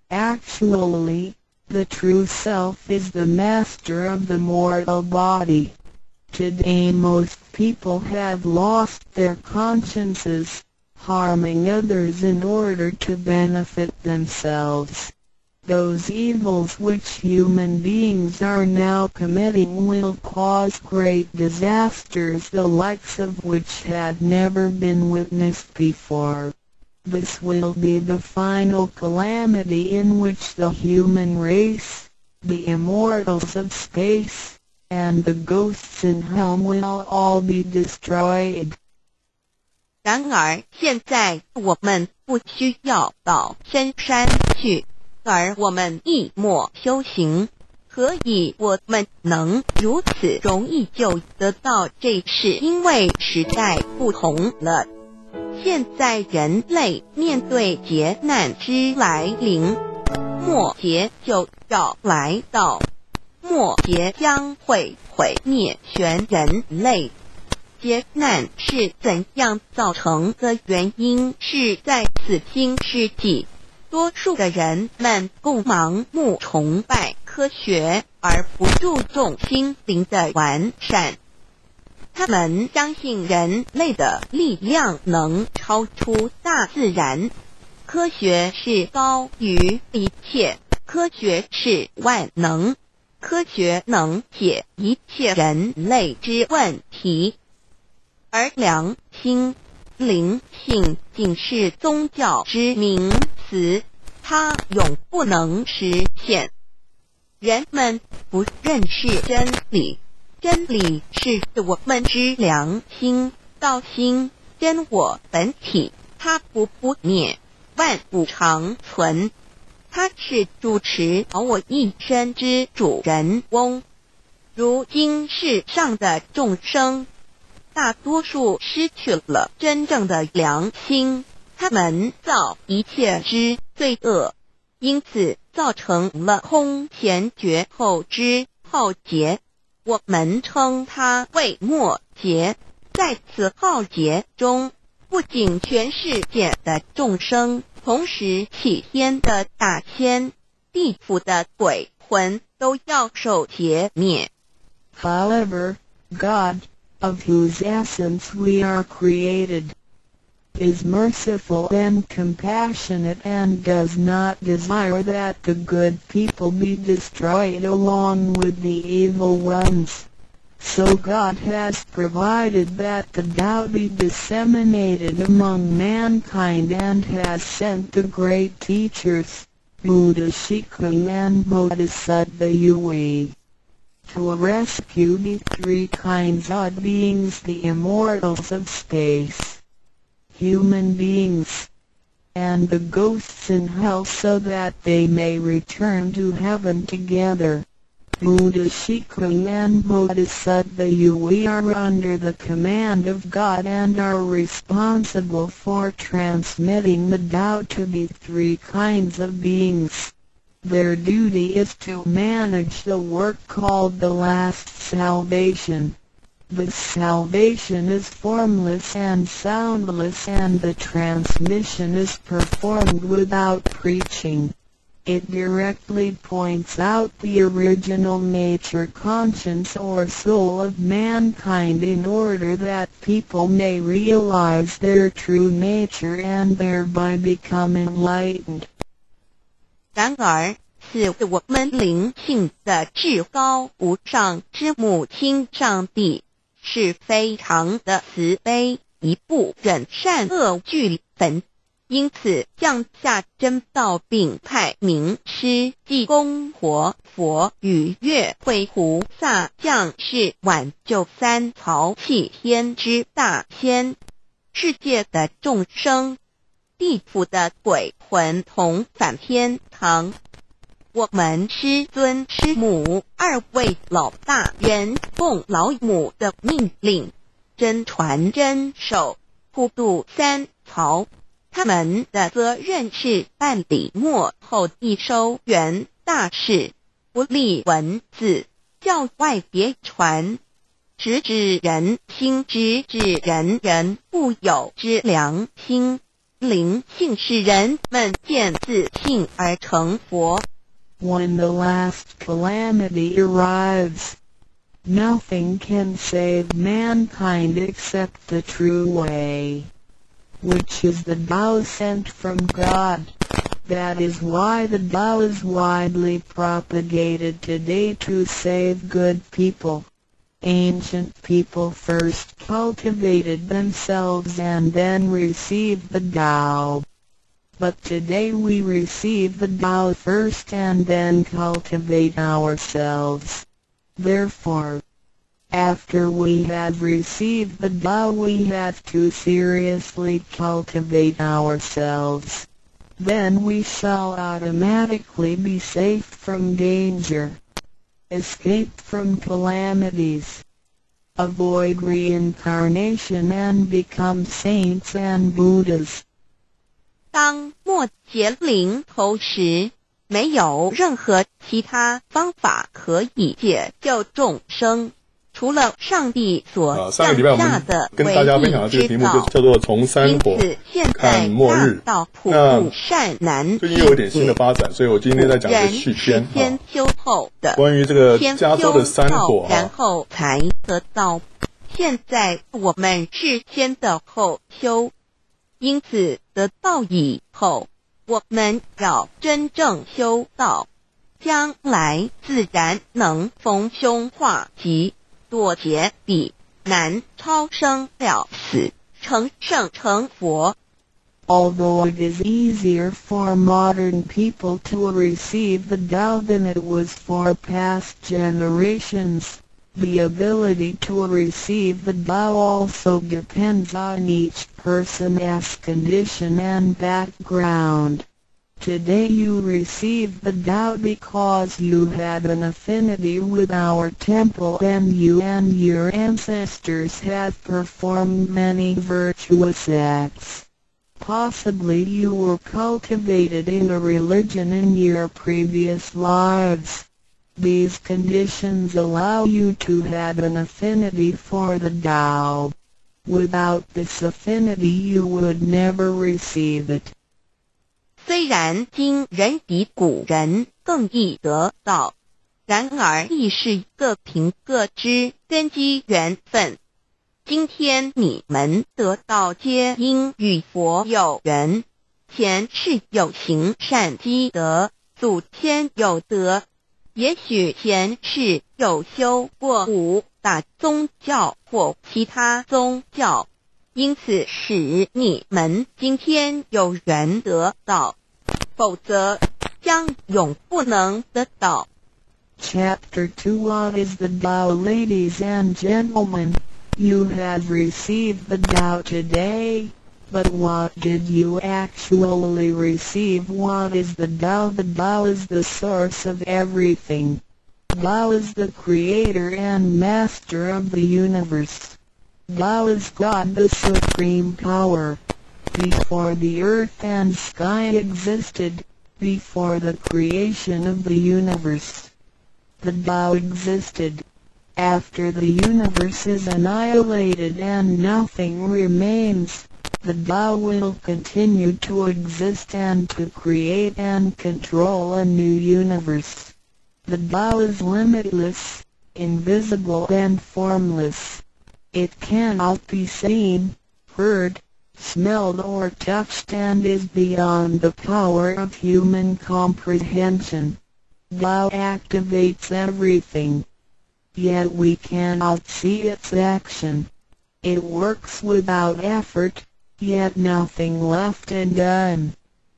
Actually, the true self is the master of the mortal body. Today most people have lost their consciences, harming others in order to benefit themselves. Those evils which human beings are now committing will cause great disasters, the likes of which had never been witnessed before. This will be the final calamity in which the human race, the immortals of space, and the ghosts in hell will all be destroyed. 然而现在我们不需要到深山去，而我们一默修行。何以我们能如此容易就得到？这是因为时代不同了。现在人类面对劫难之来临，末劫就要来到，末劫将会毁灭全人类。劫难是怎样造成的？原因是在此新世纪，多数的人们共盲目崇拜科科学而不注重心灵的完善。他们相信人类的力量能超出大自然，科学是高于一切，科学是万能，科学能解一切人类之问题。而良心、灵性仅是宗教之名词，它永不能实现。人们不认识真理，真理是我们之良心、道心、真我本体，它不不灭，万物长存，它是主持我一生之主人翁。如今世上的众生，大多数失去了真正的良心，他们造一切之罪恶，因此造成了空前绝后之浩劫，我们称它为末劫。在此浩劫中，不仅全世界的众生，同时起天的大仙、地府的鬼魂都要受劫灭。 However, God, of whose essence we are created, is merciful and compassionate and does not desire that the good people be destroyed along with the evil ones. So God has provided that the Tao be disseminated among mankind and has sent the great teachers, Buddha Shikung and Bodhisattva Yue, to rescue the three kinds of beings, the immortals of space, human beings, and the ghosts in hell, so that they may return to heaven together. Buddha Shikung and Bodhisattva Yue are under the command of God and are responsible for transmitting the Tao to the three kinds of beings. Their duty is to manage the work called the last salvation. The salvation is formless and soundless, and the transmission is performed without preaching. It directly points out the original nature, conscience or soul of mankind in order that people may realize their true nature and thereby become enlightened. 然而，是我们灵性的至高无上之母亲上帝，是非常的慈悲，一不忍善恶俱焚，因此降下真道，并派名师济公活佛与月慧菩萨降世挽救三曹弃天之大仙，世界的众生，地府的鬼魂同返天堂。我们师尊师母二位老大人奉老母的命令，真传真守，普渡三曹。他们的责任是办理末后一收圆大事，不立文字，教外别传，直指人心，直指人人固有之良心。灵性使人们见自信而成佛。 When the last calamity arrives, nothing can save mankind except the true way, which is the Tao sent from God. That is why the Tao is widely propagated today to save good people. Ancient people first cultivated themselves and then received the Tao. But today we receive the Tao first and then cultivate ourselves. Therefore, after we have received the Tao, we have to seriously cultivate ourselves. Then we shall automatically be safe from danger, escape from calamities, avoid reincarnation and become saints and Buddhas. 当末劫临头时，没有任何其他方法可以解救众生， 除了上帝所啊，上个礼拜我们跟大家分享的这个题目就叫做从山火看末日。那最近又有点新的发展，所以我今天在讲一个续篇啊，关于这个加州的山火啊。 然后才得到。现在我们是先的后修，因此得到以后，我们要真正修道，将来自然能逢凶化吉，躲劫彼难，超生了死，成圣成佛。 Although it is easier for modern people to receive the Tao than it was for past generations, the ability to receive the Tao also depends on each person's condition and background. Today you receive the Tao because you had an affinity with our temple and you and your ancestors have performed many virtuous acts. Possibly you were cultivated in a religion in your previous lives. These conditions allow you to have an affinity for the Tao. Without this affinity you would never receive it. 虽然今人比古人更易得到，然而亦是各凭各知，根基缘分。今天你们得到皆因与佛有缘，前世有行善积德，祖先有德，也许前世有修过五大宗教或其他宗教，因此使你们今天有缘得到，否则将永不能得到。 Chapter two What is the Tao, ladies and gentlemen? You have received the Tao today, but what did you actually receive? What is the Tao? The Tao is the source of everything. Tao is the creator and master of the universe. Tao is God, the supreme power. Before the earth and sky existed, before the creation of the universe, the Tao existed. After the universe is annihilated and nothing remains, the Tao will continue to exist and to create and control a new universe. The Tao is limitless, invisible and formless. It cannot be seen, heard, smelled or touched and is beyond the power of human comprehension. Tao activates everything. Yet we cannot see its action. It works without effort, yet nothing left undone.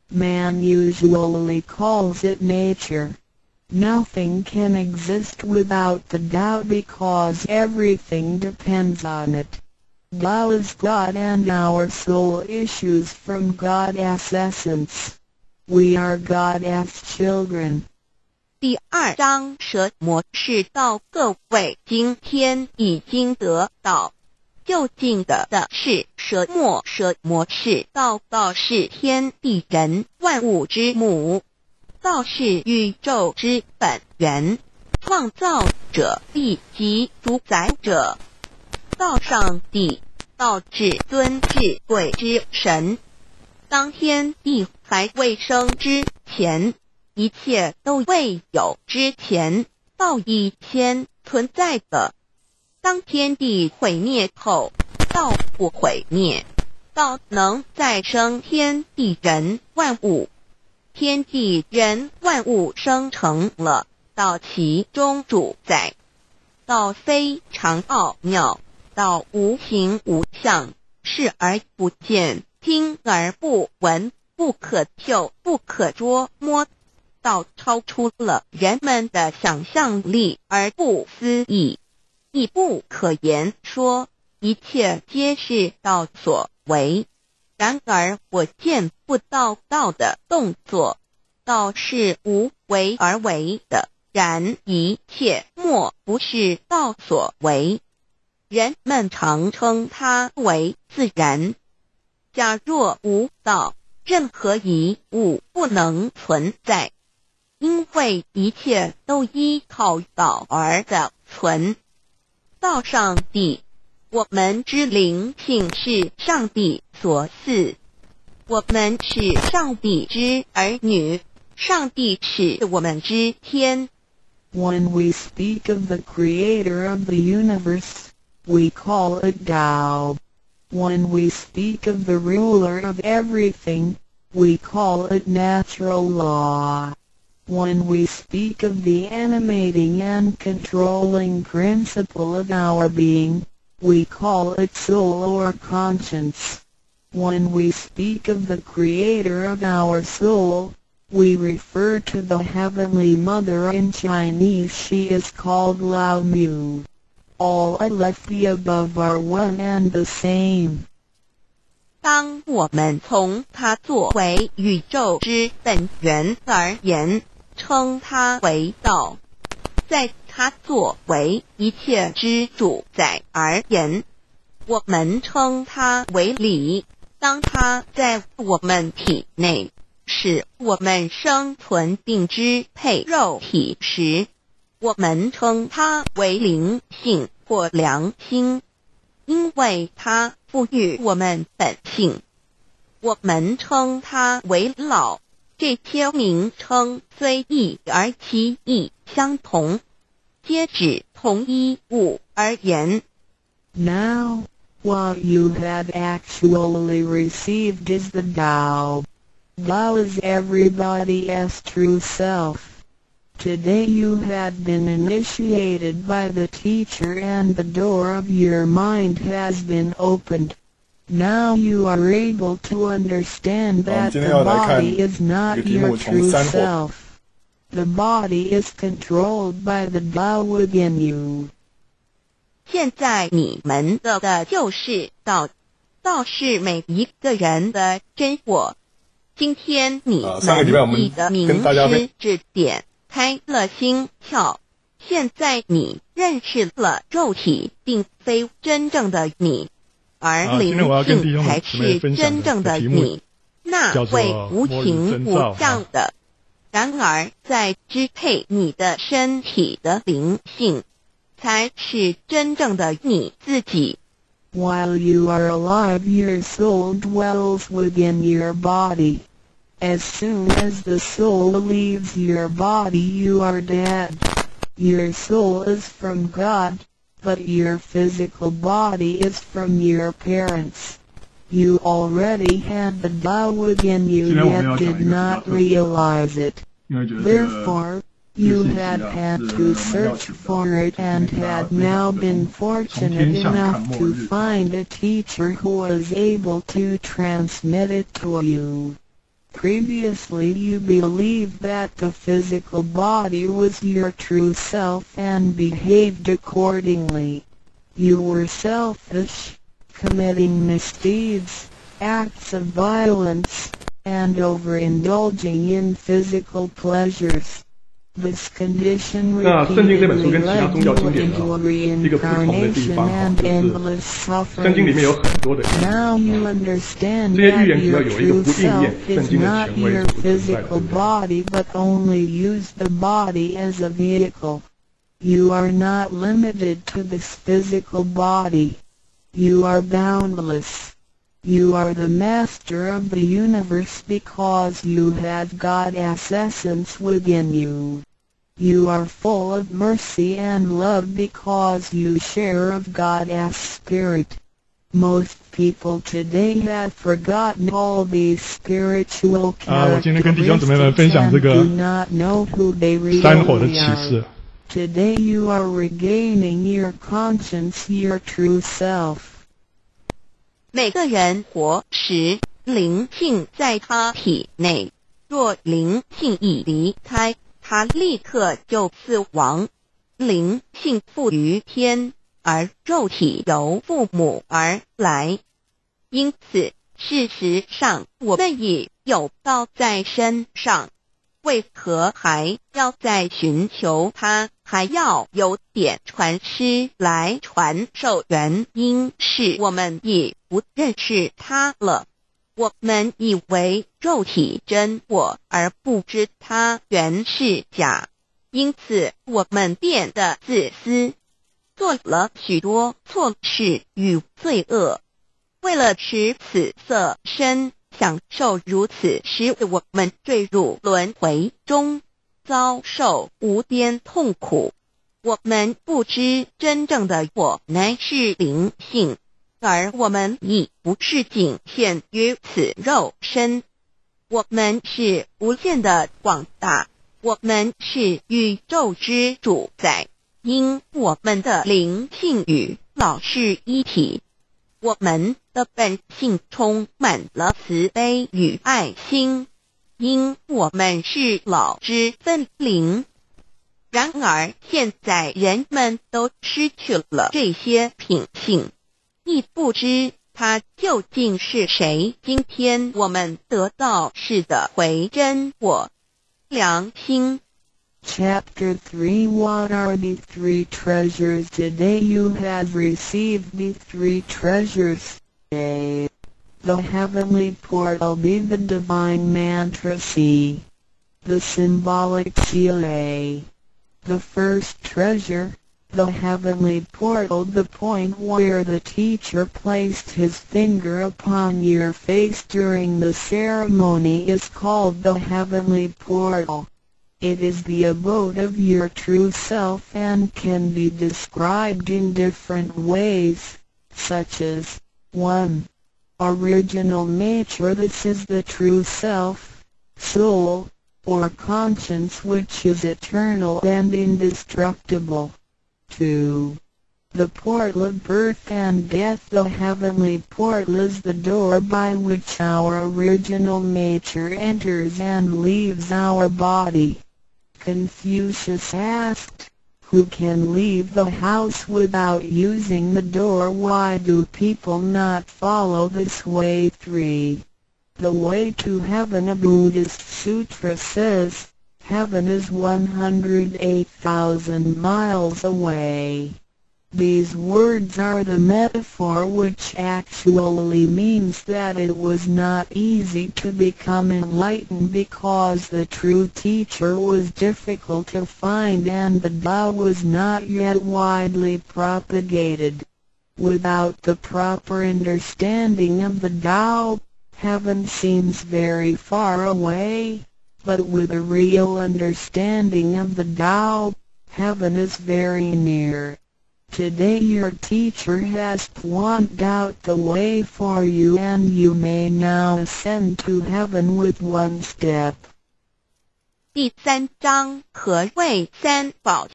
Man usually calls it nature. Nothing can exist without the Tao because everything depends on it. Tao is God and our soul issues from God's essence. We are God's children. 第二章蛇魔是道，各位今天已经得到。究竟的的是蛇魔，蛇魔是道，道是天地人万物之母，道是宇宙之本源，创造者亦即主宰者。道上帝，道至尊至贵之神。当天地还未生之前，一切都未有之前，道已先存在的。当天地毁灭后，道不毁灭，道能再生天地人万物。天地人万物生成了，道其中主宰。道非常奥妙，道无形无相，视而不见，听而不闻，不可嗅，不可捉摸。道超出了人们的想象力而不思议，亦不可言说，一切皆是道所为。然而我见不到道的动作，道是无为而为的，然一切莫不是道所为。人们常称它为自然。假若无道，任何一物不能存在。因为一切都依靠道而的存， 到上帝。我们之灵性是上帝所赐，我们是上帝之儿女，上帝是我们之天。 When we speak of the creator of the universe, we call it Tao. When we speak of the ruler of everything, we call it natural law. When we speak of the animating and controlling principle of our being, we call it soul or conscience. When we speak of the creator of our soul, we refer to the Heavenly Mother. In Chinese she is called Lao Mu. All I left the above are one and the same. 当我们从它作为宇宙之本源而言，称它为道；在它作为一切之主宰而言，我们称它为理。当它在我们体内，使我们生存并支配肉体时，我们称它为灵性或良心，因为它赋予我们本性。我们称它为老，这些名称虽异而其意相同，皆指同一物而言。 Now, what you have actually received is the Tao. Tao is everybody's true self. Today you have been initiated by the teacher and the door of your mind has been opened. Now you are able to understand that the body is not your true self. The body is controlled by the Tao within you. 现在你们的的就是道，道是每一个人的真我。今天你们你的名师指点开了心窍，现在你认识了肉体并非真正的你，而灵性才是真正的你，那位无情无相的。然而在支配你的身体的灵性，才是真正的你自己。 While you are alive, your soul dwells within your body. As soon as the soul leaves your body, you are dead. Your soul is from God, but your physical body is from your parents. You already had the Tao within you, yet did not realize it. Therefore, you had had to search for it and had now been fortunate enough to find a teacher who was able to transmit it to you. Previously you believed that the physical body was your true self and behaved accordingly. You were selfish, committing misdeeds, acts of violence, and overindulging in physical pleasures. This condition repeatedly led you into reincarnation and endless suffering. Now you understand that your true self is not your physical body but only use the body as a vehicle. You are not limited to this physical body. You are boundless. You are the master of the universe because you have God's essence within you. You are full of mercy and love because you share of God's spirit. Most people today have forgotten all these spiritual characteristics and do not know who they really are. Today you are regaining your conscience, your true self. 每个人活时，灵性在他体内，若灵性已离开，他立刻就死亡。灵性附于天，而肉体由父母而来。因此，事实上我们已有道在身上，为何还要再寻求它？还要有点传师来传授，原因是我们已不认识它了。我们以为肉体真我，而不知它原是假，因此我们变得自私。 做了许多错事与罪恶，为了使此色身享受如此，使我们坠入轮回中，遭受无边痛苦。我们不知真正的我乃是灵性，而我们已不是仅限于此肉身。我们是无限的广大，我们是宇宙之主宰，因我们的灵性与老是一体。我们的本性充满了慈悲与爱心，因我们是老之分灵。然而现在人们都失去了这些品性，亦不知他究竟是谁。今天我们得到是的回真我良心。 Chapter three What are the three treasures? Today you have received the three treasures. A. The heavenly portal. B. The divine mantra. C. The symbolic seal. A. The first treasure, the heavenly portal. The point where the teacher placed his finger upon your face during the ceremony is called the heavenly portal. It is the abode of your true self and can be described in different ways, such as one. Original nature. This is the true self, soul, or conscience which is eternal and indestructible. two. The portal of birth and death. The heavenly portal is the door by which our original nature enters and leaves our body. Confucius asked, who can leave the house without using the door? Why do people not follow this way? three. The way to heaven. A Buddhist sutra says, heaven is one hundred eight thousand miles away. These words are the metaphor which actually means that it was not easy to become enlightened because the true teacher was difficult to find and the Tao was not yet widely propagated. Without the proper understanding of the Tao, heaven seems very far away, but with a real understanding of the Tao, heaven is very near. Today your teacher has pointed out the way for you and you may now ascend to heaven with one step. 第三章，何谓三宝